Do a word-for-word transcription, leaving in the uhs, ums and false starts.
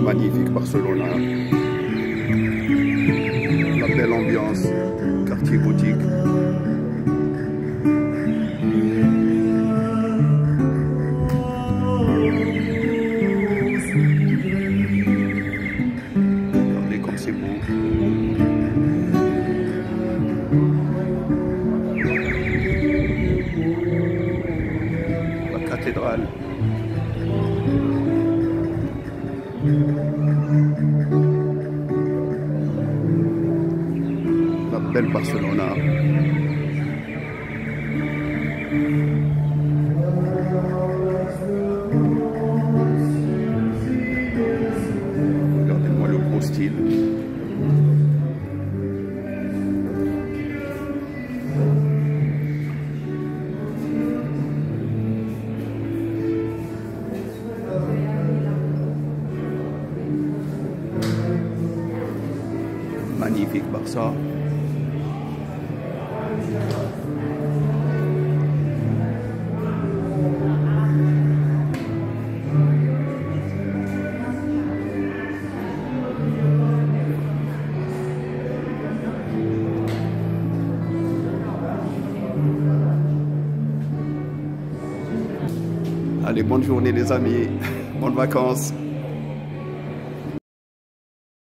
Magnifique Barcelona. La belle ambiance, quartier gothique. Regardez comme c'est beau. La cathédrale. La belle Barcelona. Regardez-moi le gros style. Magnifique Barça. Allez, bonne journée les amis, bonnes vacances.